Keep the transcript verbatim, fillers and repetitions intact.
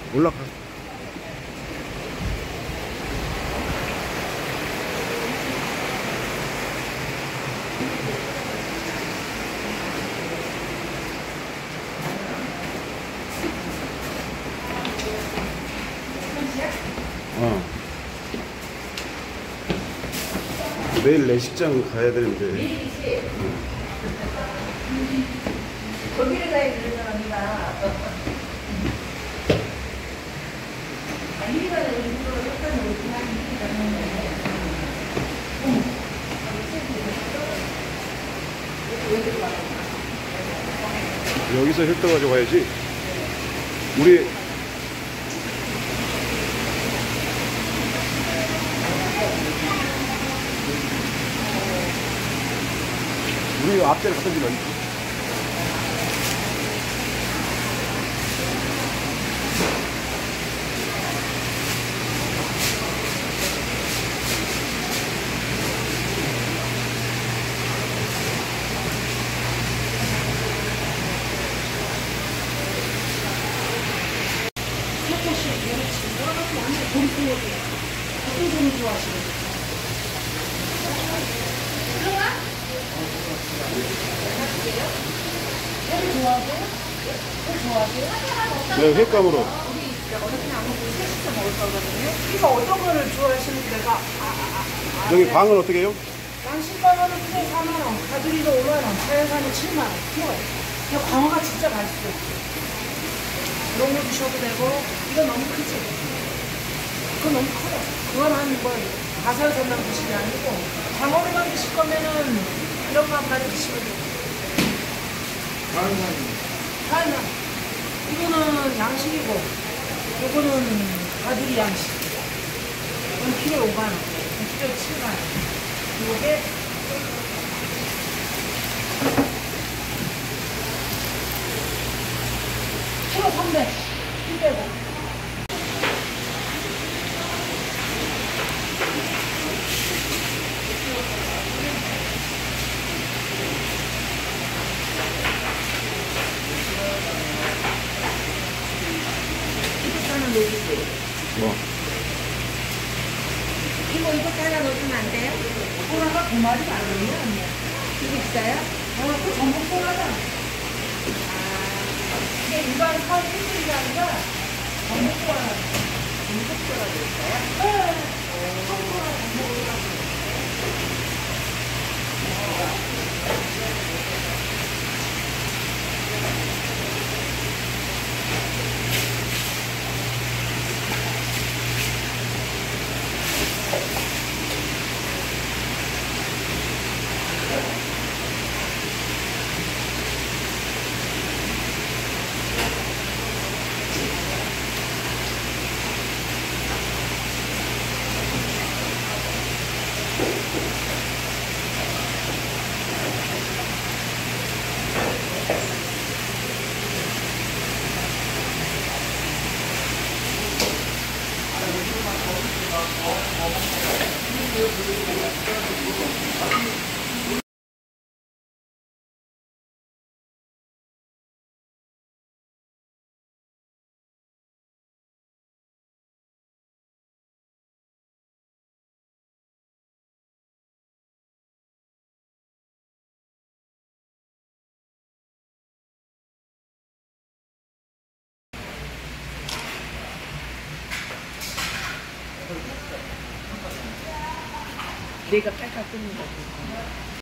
올라가. 어. 내일 내식장 가야 되는데. 거기를 가야 되는 사람이다. 이리가 일부러 약간 오긴 하는데. 여기서 힐터 가져가야지. 우리 우리 앞자리 갖다 주면. 어떤 종류 좋아하시는 들어가? 회 좋아하세요? 회 좋아하세요? 네, 횟감으로. 우리 어저께 안 먹고 셋이서 먹을 거거든요. 이거 어떤 거를 좋아하시는지 내가 아, 아, 아, 여기 방은 어떻게 해요? 양식방어는 키로에 사만 원, 가두리도 오만 원, 자연산은 칠만 원 키로에. 이거 광어가 진짜 맛있어요. 이런 거 드셔도 되고. 이거 너무 크지? 그거 너무 커요. 그건 한 뭐 가설전만 드시는 게 아니고 장어로만 드실 거면은 이런 거 한 마리 드시면 돼요. 다행이야. 이거는 양식이고 요거는 가두리 양식. 이건 키로에 오만 원, 키로에 칠만 원. 요게 키로 삼백. 일 빼고. 뭐? 이거 이거 하나 넣어주면 안 돼요? 소라가 두 마리 많으냐? 이거 있어요? 어, 그 전복 소라다. 이게 일반 사일일이 아니라 전복 소라다. 전복 소라도 있어요? 네. 소라 전복 소라. 내가 깔깔 끓는 거.